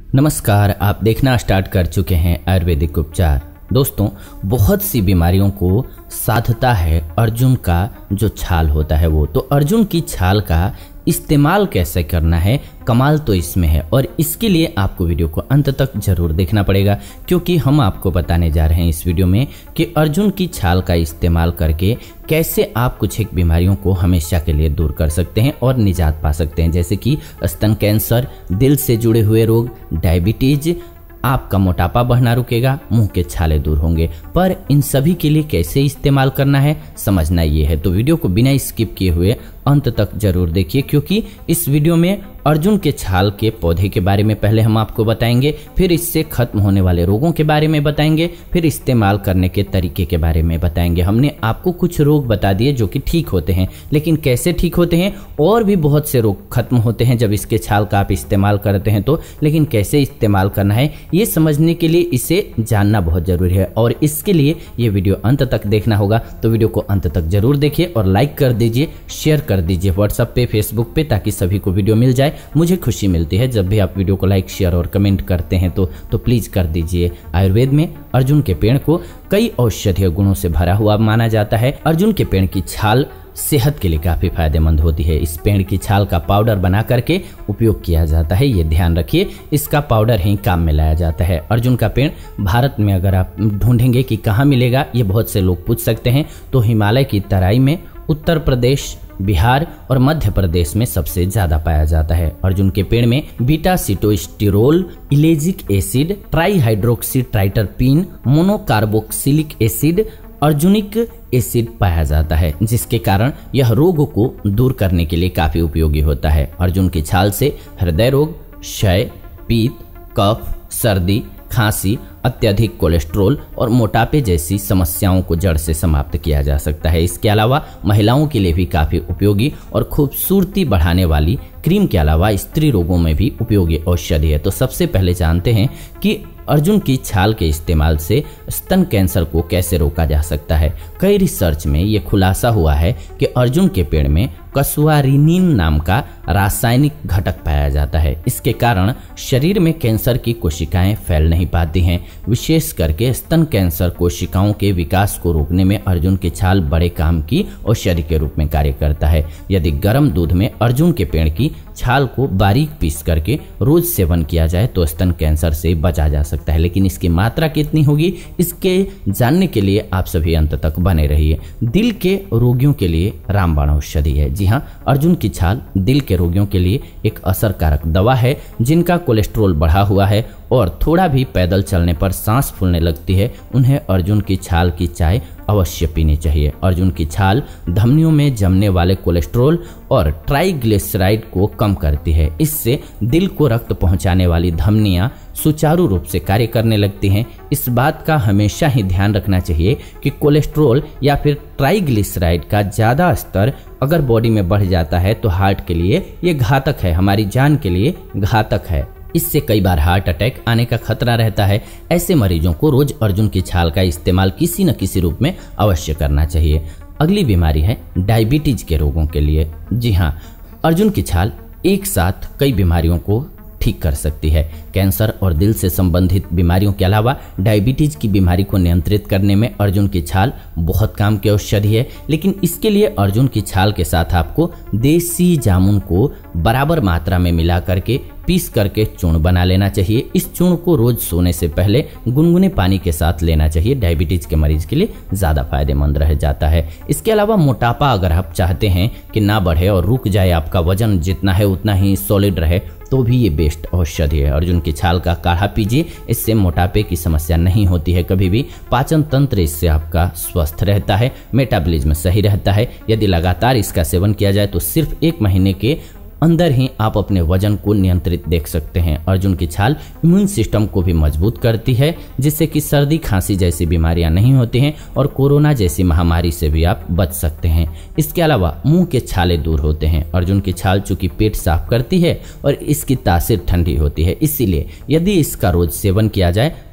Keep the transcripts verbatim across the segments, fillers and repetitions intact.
नमस्कार, आप देखना स्टार्ट कर चुके हैं आयुर्वेदिक उपचार। दोस्तों, बहुत सी बीमारियों को साधता है अर्जुन का जो छाल होता है वो। तो अर्जुन की छाल का इस्तेमाल कैसे करना है, कमाल तो इसमें है। और इसके लिए आपको वीडियो को अंत तक जरूर देखना पड़ेगा, क्योंकि हम आपको बताने जा रहे हैं इस वीडियो में कि अर्जुन की छाल का इस्तेमाल करके कैसे आप कुछ एक बीमारियों को हमेशा के लिए दूर कर सकते हैं और निजात पा सकते हैं, जैसे कि स्तन कैंसर, दिल से जुड़े हुए रोग, डायबिटीज, आपका मोटापा बढ़ना रुकेगा, मुंह के छाले दूर होंगे। पर इन सभी के लिए कैसे इस्तेमाल करना है समझना ये है। तो वीडियो को बिना स्किप किए हुए अंत तक जरूर देखिए, क्योंकि इस वीडियो में अर्जुन के छाल के पौधे के बारे में पहले हम आपको बताएंगे, फिर इससे खत्म होने वाले रोगों के बारे में बताएंगे, फिर इस्तेमाल करने के तरीके के बारे में बताएंगे। हमने आपको कुछ रोग बता दिए जो कि ठीक होते हैं, लेकिन कैसे ठीक होते हैं, और भी बहुत से रोग खत्म होते हैं जब इसके छाल का आप इस्तेमाल करते हैं तो, लेकिन कैसे इस्तेमाल करना है ये समझने के लिए इसे जानना बहुत जरूरी है। और इसके लिए ये वीडियो अंत तक देखना होगा। तो वीडियो को अंत तक जरूर देखिए और लाइक कर दीजिए, शेयर कर दीजिए व्हाट्सएप पे, फेसबुक पे, ताकि सभी को वीडियो मिल जाए। मुझे खुशी मिलती है जब भी आप वीडियो को लाइक, शेयर और कमेंट करते हैं तो तो प्लीज कर दीजिए। आयुर्वेद में अर्जुन के पेड़ को कई औषधीय गुणों से भरा हुआ माना जाता है। अर्जुन के पेड़ की छाल सेहत के लिए काफी फायदेमंद होती है। इस पेड़ की छाल का पाउडर बना करके उपयोग किया जाता है, ये ध्यान रखिए। इसका पाउडर ही काम में लाया जाता है। अर्जुन का पेड़ भारत में अगर आप ढूंढेंगे कि कहाँ मिलेगा, ये बहुत से लोग पूछ सकते हैं, तो हिमालय की तराई में, उत्तर प्रदेश, बिहार और मध्य प्रदेश में सबसे ज्यादा पाया जाता है। अर्जुन के पेड़ में beta sitosterol, ellagic acid, trihydroxy triterpene, monocarboxylic acid, arjunic acid पाया जाता है, जिसके कारण यह रोग को दूर करने के लिए काफी उपयोगी होता है। अर्जुन की छाल से हृदय रोग, क्षय, पीत, कफ, सर्दी, खांसी, अत्यधिक कोलेस्ट्रॉल और मोटापे जैसी समस्याओं को जड़ से समाप्त किया जा सकता है। इसके अलावा महिलाओं के लिए भी काफी उपयोगी और खूबसूरती बढ़ाने वाली क्रीम के अलावा स्त्री रोगों में भी उपयोगी औषधि है। तो सबसे पहले जानते हैं कि अर्जुन की छाल के इस्तेमाल से स्तन कैंसर को कैसे रोका जा सकता है। कई रिसर्च में ये खुलासा हुआ है कि अर्जुन के पेड़ में कसूआरिनिन नाम का रासायनिक घटक पाया जाता है। इसके कारण शरीर में कैंसर की कोशिकाएं फैल नहीं पाती हैं। विशेष करके स्तन कैंसर कोशिकाओं के विकास को रोकने में अर्जुन की छाल बड़े काम की औषधि के रूप में कार्य करता है। यदि गर्म दूध में अर्जुन के पेड़ की छाल को बारीक पीस करके रोज सेवन किया जाए तो स्तन कैंसर से बचा जा सकता है। लेकिन इसकी मात्रा कितनी होगी, इसके जानने के लिए आप सभी अंत तक बने रहिए। दिल के रोगियों के लिए रामबाण औषधि है। जी हाँ, अर्जुन की छाल दिल के रोगियों के लिए एक असरकारक दवा है। जिनका कोलेस्ट्रॉल बढ़ा हुआ है और थोड़ा भी पैदल चलने पर सांस फूलने लगती है, उन्हें अर्जुन की छाल की चाय अवश्य पीनी चाहिए। अर्जुन की छाल धमनियों में जमने वाले कोलेस्ट्रॉल और ट्राइग्लिसराइड को कम करती है। इससे दिल को रक्त पहुंचाने वाली धमनियां सुचारू रूप से कार्य करने लगती हैं। इस बात का हमेशा ही ध्यान रखना चाहिए कि कोलेस्ट्रॉल या फिर ट्राइग्लिसराइड का ज़्यादा स्तर अगर बॉडी में बढ़ जाता है तो हार्ट के लिए ये घातक है, हमारी जान के लिए घातक है। इससे कई बार हार्ट अटैक आने का खतरा रहता है। ऐसे मरीजों को रोज अर्जुन की छाल का इस्तेमाल किसी न किसी रूप में अवश्य करना चाहिए। अगली बीमारी है डायबिटीज के रोगों के लिए। जी हाँ, अर्जुन की छाल एक साथ कई बीमारियों को ठीक कर सकती है। कैंसर और दिल से संबंधित बीमारियों के अलावा डायबिटीज की बीमारी को नियंत्रित करने में अर्जुन की छाल बहुत काम की औषधि है। लेकिन इसके लिए अर्जुन की छाल के साथ आपको देसी जामुन को बराबर मात्रा में मिला करके पीस करके चूर्ण बना लेना चाहिए। इस चूर्ण को रोज सोने से पहले गुनगुने पानी के साथ लेना चाहिए। डायबिटीज के मरीज के लिए ज्यादा फायदेमंद रह जाता है। इसके अलावा मोटापा अगर आप चाहते हैं कि ना बढ़े और रुक जाए, आपका वजन जितना है उतना ही सॉलिड रहे, तो भी ये बेस्ट औषधि है। अर्जुन की छाल का काढ़ा पीजिए, इससे मोटापे की समस्या नहीं होती है कभी भी। पाचन तंत्र इससे आपका स्वस्थ रहता है, मेटाबॉलिज्म सही रहता है। यदि लगातार इसका सेवन किया जाए तो सिर्फ एक महीने के अंदर ही आप अपने वजन को नियंत्रित देख सकते हैं। अर्जुन की छाल इम्यून सिस्टम को भी मजबूत करती है, जिससे कि सर्दी, खांसी जैसी बीमारियां नहीं होती हैं और कोरोना जैसी महामारी से भी आप बच सकते हैं। इसके अलावा मुंह के छाले दूर होते हैं। अर्जुन की छाल चूंकि पेट साफ करती है और इसकी तासीर ठंडी होती है, इसीलिए यदि इसका रोज सेवन किया जाए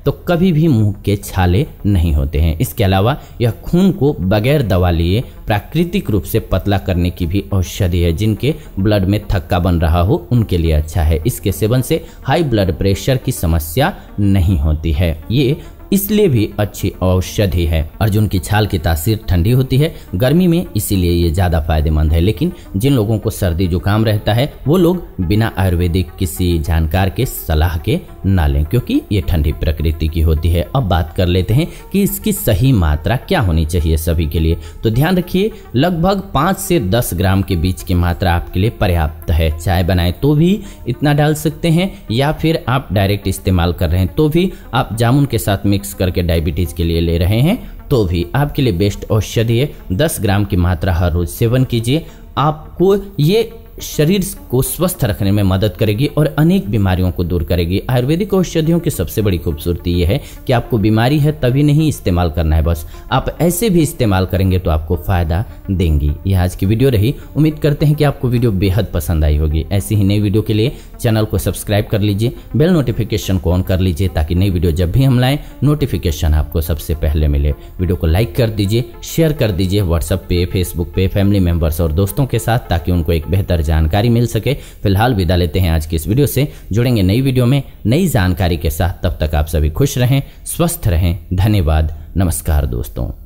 तो कभी भी मुंह के छाले नहीं होते हैं। इसके अलावा यह खून को बगैर दवा लिए प्राकृतिक रूप से पतला करने की भी औषधि है। जिनके ब्लड में थक्का बन रहा हो उनके लिए अच्छा है। इसके सेवन से हाई ब्लड प्रेशर की समस्या नहीं होती है। ये इसलिए भी अच्छी औषधि है। अर्जुन की छाल की तासीर ठंडी होती है गर्मी में, इसीलिए ये ज़्यादा फायदेमंद है। लेकिन जिन लोगों को सर्दी जुकाम रहता है वो लोग बिना आयुर्वेदिक किसी जानकार के सलाह के ना लें, क्योंकि ये ठंडी प्रकृति की होती है। अब बात कर लेते हैं कि इसकी सही मात्रा क्या होनी चाहिए सभी के लिए। तो ध्यान रखिए, लगभग पाँच से दस ग्राम के बीच की मात्रा आपके लिए पर्याप्त है। चाय बनाए तो भी इतना डाल सकते हैं, या फिर आप डायरेक्ट इस्तेमाल कर रहे हैं तो भी, आप जामुन के साथ मिक्स करके डायबिटीज के लिए ले रहे हैं तो भी आपके लिए बेस्ट औषधि है। दस ग्राम की मात्रा हर रोज सेवन कीजिए। आपको ये शरीर को स्वस्थ रखने में मदद करेगी और अनेक बीमारियों को दूर करेगी। आयुर्वेदिक औषधियों की सबसे बड़ी खूबसूरती यह है कि आपको बीमारी है तभी नहीं इस्तेमाल करना है, बस आप ऐसे भी इस्तेमाल करेंगे तो आपको फायदा देंगी। यह आज की वीडियो रही। उम्मीद करते हैं कि आपको वीडियो बेहद पसंद आई होगी। ऐसी ही नई वीडियो के लिए चैनल को सब्सक्राइब कर लीजिए, बेल नोटिफिकेशन को ऑन कर लीजिए ताकि नई वीडियो जब भी हम लाएं नोटिफिकेशन आपको सबसे पहले मिले। वीडियो को लाइक कर दीजिए, शेयर कर दीजिए व्हाट्सएप पे, फेसबुक पे, फैमिली मेंबर्स और दोस्तों के साथ, ताकि उनको एक बेहतर जानकारी मिल सके। फिलहाल विदा लेते हैं आज की इस वीडियो से। जुड़ेंगे नई वीडियो में नई जानकारी के साथ। तब तक आप सभी खुश रहें, स्वस्थ रहें। धन्यवाद। नमस्कार दोस्तों।